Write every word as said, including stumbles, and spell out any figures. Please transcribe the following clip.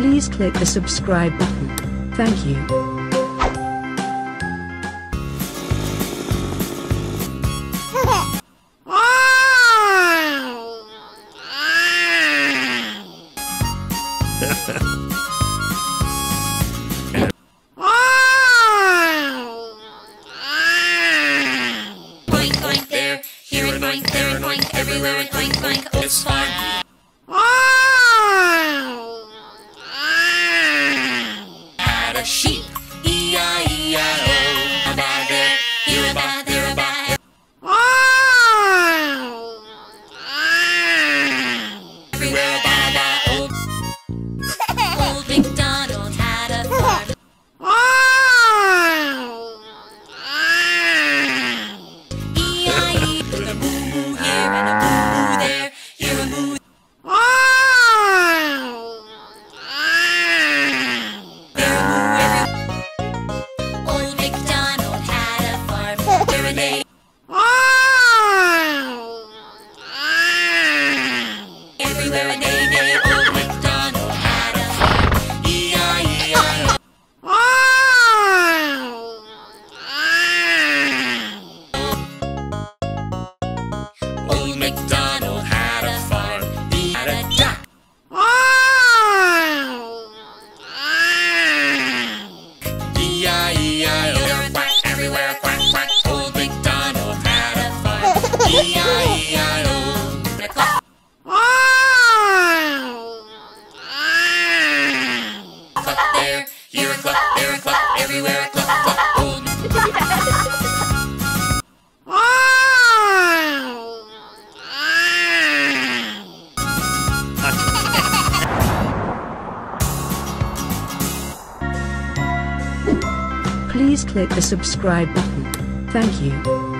Please click the subscribe button. Thank you. Boink, boink there, here and boink, there and boink, everywhere and boink, boink, oh, it's fun. At a sheep, E I E I O. A ba there, here a ba, there a ba. Everywhere a ba ba, old. Old MacDonald had a farm. E I E, with a moo moo here and a moo moo there, here a moo. There a moo every. Old MacDonald had a farm. There a neigh. Everywhere a neigh neigh. Old MacDonald had a farm. E I E I O. Old MacDonald had a farm. He had a duck. E I E I O. There a quack everywhere, a quack quack. Old MacDonald had a farm. E I E I O. A cluck. Cluck there, here a cluck, there a cluck, everywhere a cluck cluck. Old. Please click the subscribe button. Thank you.